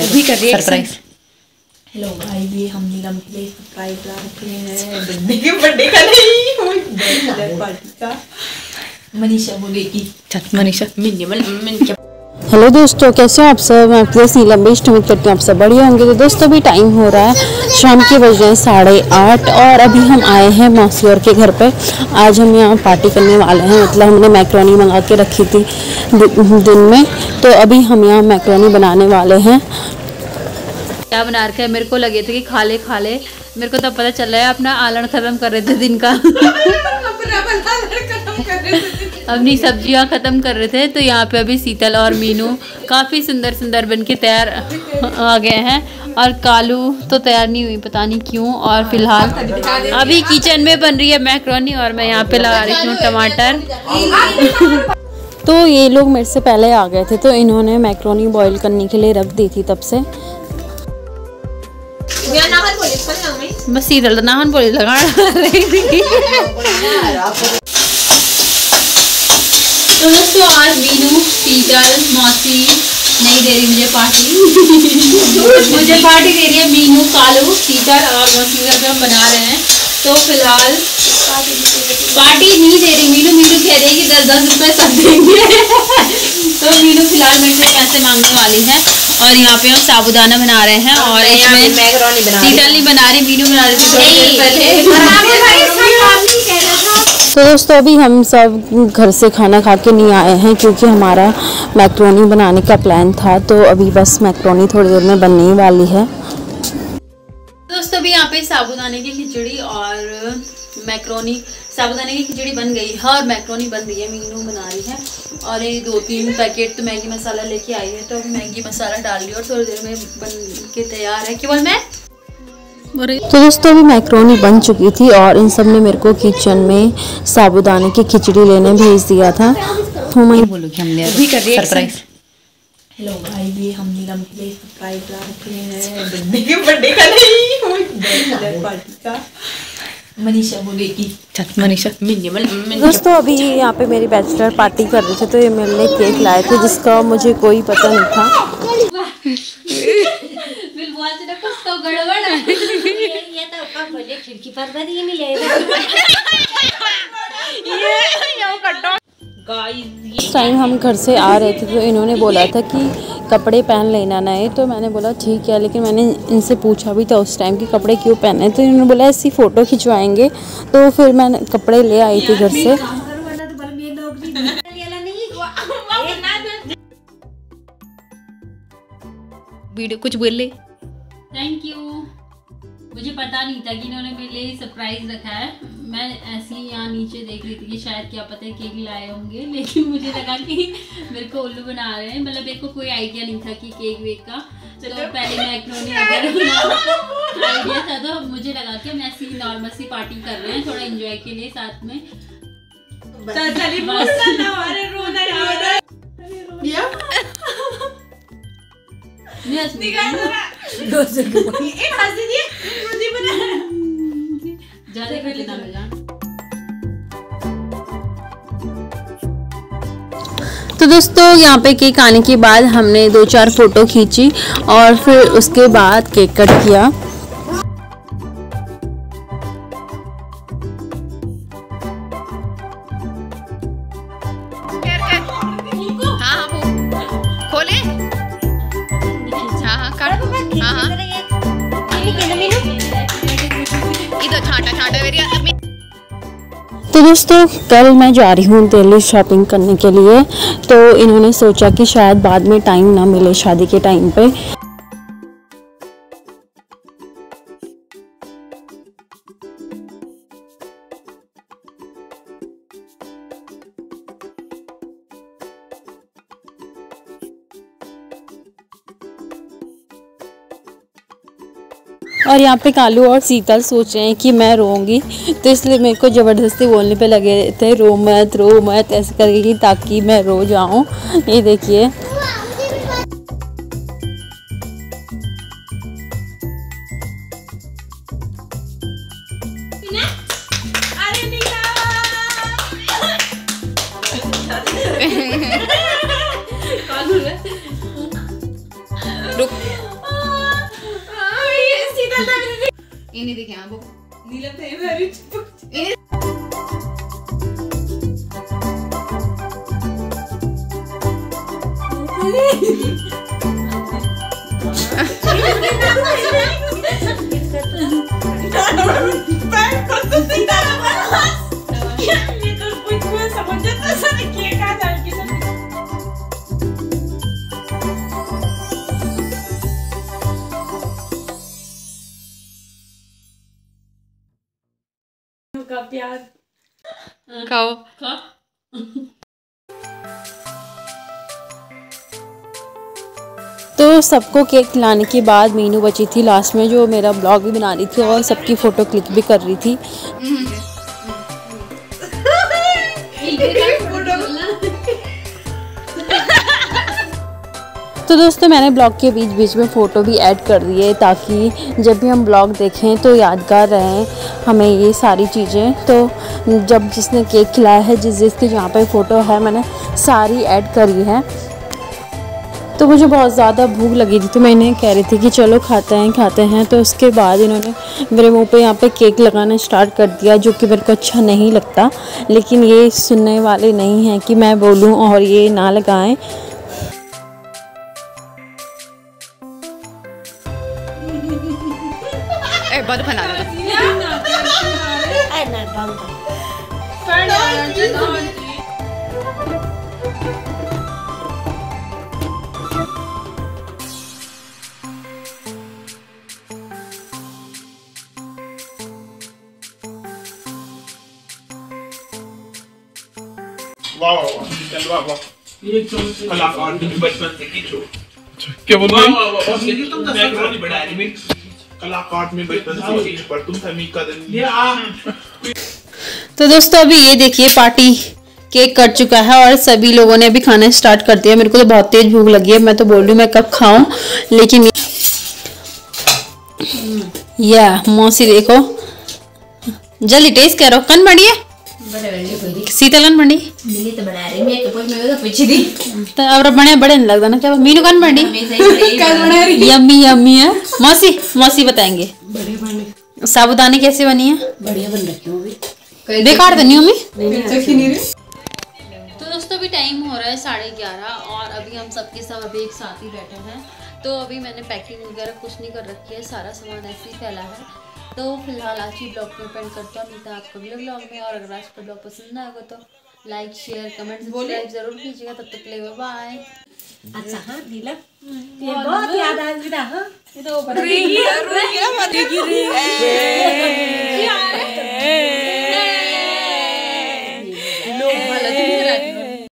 है भी कर रही है सरप्राइज। हेलो भाई, ये हम नीलम के लिए सरप्राइज ला रखे हैं बर्थडे का नहीं, बैचलर पार्टी का। मनीषा बोलेगी मनीषा। हेलो दोस्तों, कैसे हो आप सब। मैं आपके नीलम बेस्ट उम्मीद करती हूँ आप सब बढ़िया होंगे। तो दोस्तों अभी टाइम हो रहा है शाम के बज रहे 8:30 और अभी हम आए हैं मौसी और के घर पे। आज हम यहाँ पार्टी करने वाले हैं, मतलब हमने मैक्रोनी मंगा के रखी थी दिन में, तो अभी हम यहाँ मैक्रोनी बनाने वाले हैं। क्या बना रखा है, मेरे को लगे थे कि खा ले, मेरे को तब पता चल रहा है अपना आलन खत्म कर रहे थे दिन का अपनी सब्जियां खत्म कर रहे थे। तो यहाँ पे अभी शीतल और मीनू काफ़ी सुंदर सुंदर बन के तैयार आ गए हैं और कालू तो तैयार नहीं हुई, पता नहीं क्यों। और फिलहाल अभी किचन में बन रही है मैक्रोनी और मैं यहाँ पे लगा रही हूँ टमाटर। तो ये लोग मेरे से पहले आ गए थे, तो इन्होंने मैक्रोनी बॉईल करने के लिए रख दी थी तब से। बस शीतल तो नाहन बोली लगा रही थी। तो दोस्तों आज मीनू, शीतल, मौसी नहीं दे रही मुझे पार्टी मुझे पार्टी दे रही है मीनू, कालू, शीतल और मौसी घर पे हम बना रहे हैं। तो फिलहाल पार्टी नहीं दे रही मीनू, कह रही है कि 10-10 रुपए सब देंगे तो मीनू फिलहाल मेरे से पैसे मांगने वाली है। और यहाँ पे हम साबूदाना बना रहे हैं और इसमें शीतल नहीं बना रही, मीनू बना रही थी। तो दोस्तों अभी हम सब घर से खाना खा के नहीं आए हैं क्योंकि हमारा मैक्रोनी बनाने का प्लान था। तो अभी बस मैक्रोनी थोड़ी देर में बनने ही वाली है। दोस्तों अभी यहाँ पे साबूदाने की खिचड़ी और मैक्रोनी, साबूदाने की खिचड़ी बन गई है और मैक्रोनी बन रही है, मीनू बना रही है। और ये 2-3 पैकेट तो मैगी मसाला लेके आई है, तो अभी मैगी मसाला डाल रही है और थोड़ी देर में बन के तैयार है। केवल मैं तो दोस्तों अभी मैक्रोनी बन चुकी थी और इन सब ने मेरे को किचन में साबूदाने की खिचड़ी लेने भेज दिया था। तो मैं बोलो कि हमने भी कर रही है सरप्राइज। हेलो भाई, ये हम नीलम के लिए सरप्राइज ला रखे हैं बर्थडे का नहीं, बैचलर पार्टी का। मनीषा बोलेगी मनीषा। दोस्तों अभी यहाँ पे मेरी बैचलर पार्टी कर रहे थे, तो ये मेरे लिए केक लाए थे जिसका मुझे कोई पता नहीं था। खिड़की पर इस टाइम हम घर से आ रहे थे तो इन्होंने बोला था कि कपड़े पहन लेना नए, तो मैंने बोला ठीक है, लेकिन मैंने इनसे पूछा भी था उस टाइम कि कपड़े क्यों पहने, तो इन्होंने बोला ऐसी फ़ोटो खिंचवाएंगे। तो फिर मैंने कपड़े ले आई थी घर से। वीडियो कुछ बोले। Thank you. मुझे पता नहीं था कि इन्होंने मेरे लिए सरप्राइज रखा है। मैं ऐसे ही यहाँ नीचे देख रही थी कि शायद क्या पता है केक लाए होंगे, लेकिन मुझे लगा कि मेरे को उल्लू बना रहे हैं। मतलब मेरे को कोई आइडिया नहीं था कि केक वेक का। तो पहले मैक्रोनी वगैरह आइडिया था, तो मुझे लगा कि हम ऐसी नॉर्मल सी पार्टी कर रहे हैं थोड़ा एंजॉय के लिए साथ में। तो दोस्तों यहाँ पे केक आने के बाद हमने 2-4 फ़ोटो खींची और फिर उसके बाद केक कट किया। खोले। तो दोस्तों कल मैं जा रही हूँ दिल्ली शॉपिंग करने के लिए, तो इन्होंने सोचा कि शायद बाद में टाइम ना मिले शादी के टाइम पे। और यहाँ पे कालू और शीतल सोच रहे हैं कि मैं रोऊंगी, तो इसलिए मेरे को ज़बरदस्ती बोलने पे लगे थे रो मत ऐसे करके, ताकि मैं रो जाऊँ। ये देखिए रुक इन्हें देखे आप नीलम थे मेरी का प्यार खाओ। तो सबको केक खिलाने के बाद मीनू बची थी लास्ट में, जो मेरा ब्लॉग भी बना रही थी और सबकी फ़ोटो क्लिक भी कर रही थी। तो दोस्तों मैंने ब्लॉग के बीच बीच में फ़ोटो भी ऐड कर दी है ताकि जब भी हम ब्लॉग देखें तो यादगार रहें हमें ये सारी चीज़ें। तो जब जिसने केक खिलाया है, जिसकी जहाँ पे फ़ोटो है, मैंने सारी ऐड करी है। तो मुझे बहुत ज़्यादा भूख लगी थी तो मैं इन्हें कह रही थी कि चलो खाते हैं। तो उसके बाद इन्होंने मेरे मुंह पे यहाँ पे केक लगाना स्टार्ट कर दिया, जो कि मेरे को अच्छा नहीं लगता। लेकिन ये सुनने वाले नहीं हैं कि मैं बोलूँ और ये ना लगाएं। बहुत बना दो। वाह कलाकार बचपन से की छो क्या बोल रहे हो तुम कलाकार में बचपन से पर तुम समीका दिन। तो दोस्तों अभी ये देखिए पार्टी केक कट चुका है और सभी लोगों ने अभी खाना स्टार्ट कर दिया। मेरे को तो बहुत तेज भूख लगी है, मैं तो बोल रही हूँ मैं कब खाऊं। लेकिन या मौसी देखो जल्दी टेस्ट करो। कन बढ़िया शीतलन मंडी मिली तो बना रही मैं कोई मैं तो पूछी थी तो अब बड़े बड़े नहीं लगता ना क्या मीनू कन मंडी यम्मी यम्मी है। मौसी बताएंगे साबुदाने कैसे बनी है। बढ़िया बन रखी होगी बेकार तो नहीं हूँ तो दोस्तों अभी टाइम हो रहा है 11:30 और अभी हम सबके सब अभी एक साथ ही बैठे हैं। तो अभी मैंने पैकिंग वगैरह कुछ नहीं कर रखी है, सारा सामान ऐसे ही फैला है। तो फिलहाल आज ही ब्लॉग में पेंट करता हूँ, मिलता है आपको अगले ब्लॉग में। और अगर आज का ब्लॉग पसंद आएगा तो लाइक शेयर कमेंट सब्सक्राइब जरूर कीजिएगा। तब तक के लिए बाय। अच्छा हाँ नीलम ये बहुत याद आ रहा है। हाँ ये तो